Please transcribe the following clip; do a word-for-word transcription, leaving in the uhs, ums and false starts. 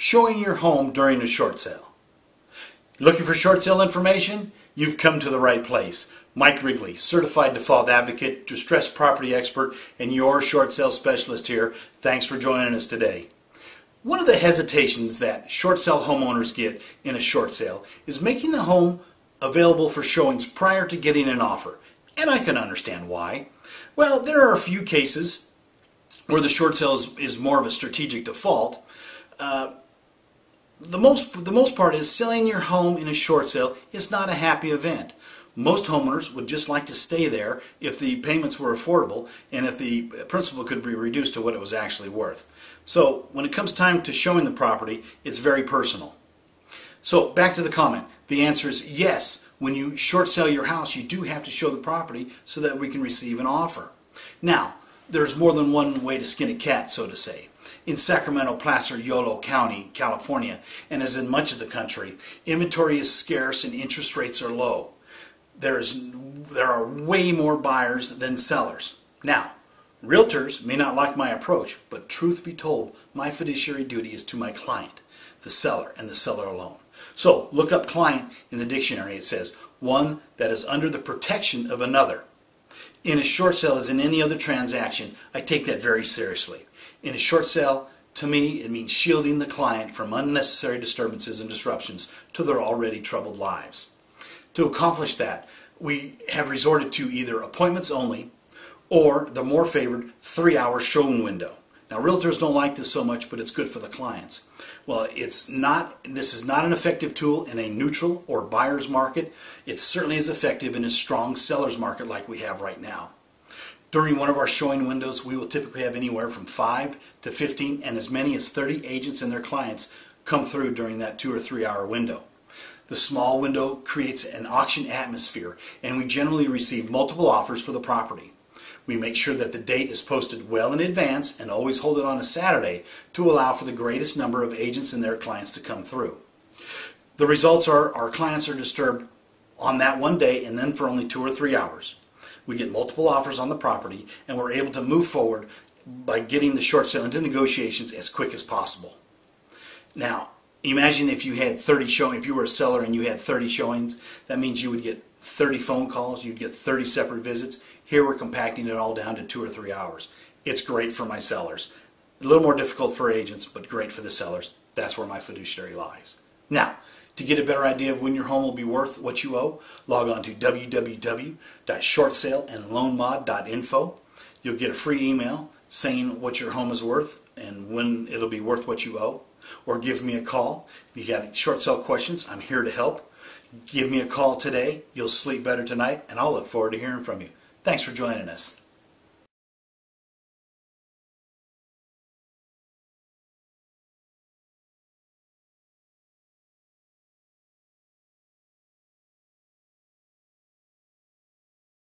showing your home during a short sale. Looking for short sale information? You've come to the right place. Mike Wrigley, Certified Default Advocate, Distressed Property Expert, and your short sale specialist here. Thanks for joining us today. One of the hesitations that short sale homeowners get in a short sale is making the home available for showings prior to getting an offer. And I can understand why. Well, there are a few cases where the short sale is, is more of a strategic default. Uh, the most, the most part is selling your home in a short sale is not a happy event. Most homeowners would just like to stay there if the payments were affordable and if the principal could be reduced to what it was actually worth. So when it comes time to showing the property, it's very personal. So back to the comment. The answer is yes. When you short sell your house, you do have to show the property so that we can receive an offer. Now, there's more than one way to skin a cat, so to say. In Sacramento, Placer, Yolo County, California, and as in much of the country, inventory is scarce and interest rates are low. There's, there are way more buyers than sellers. Now, realtors may not like my approach, but truth be told, my fiduciary duty is to my client, the seller, and the seller alone. So, look up client in the dictionary. It says, one that is under the protection of another. In a short sale, as in any other transaction, I take that very seriously. In a short sale, to me, it means shielding the client from unnecessary disturbances and disruptions to their already troubled lives. To accomplish that, we have resorted to either appointments only or the more favored three-hour showing window. Now, realtors don't like this so much, but it's good for the clients. Well, it's not, this is not an effective tool in a neutral or buyer's market. It certainly is effective in a strong seller's market like we have right now. During one of our showing windows, we will typically have anywhere from five to fifteen and as many as thirty agents and their clients come through during that two or three hour window. The small window creates an auction atmosphere, and we generally receive multiple offers for the property. We make sure that the date is posted well in advance and always hold it on a Saturday to allow for the greatest number of agents and their clients to come through. The results are our clients are disturbed on that one day and then for only two or three hours. We get multiple offers on the property and we're able to move forward by getting the short sale into negotiations as quick as possible. Now, imagine if you had thirty showings, if you were a seller and you had thirty showings, that means you would get thirty phone calls, you'd get thirty separate visits. Here we're compacting it all down to two or three hours. It's great for my sellers. A little more difficult for agents, but great for the sellers. That's where my fiduciary lies. Now, to get a better idea of when your home will be worth what you owe, log on to w w w dot short sale and loan mod dot info. You'll get a free email saying what your home is worth and when it'll be worth what you owe. Or give me a call. If you got short sale questions, I'm here to help. Give me a call today. You'll sleep better tonight, and I'll look forward to hearing from you. Thanks for joining us.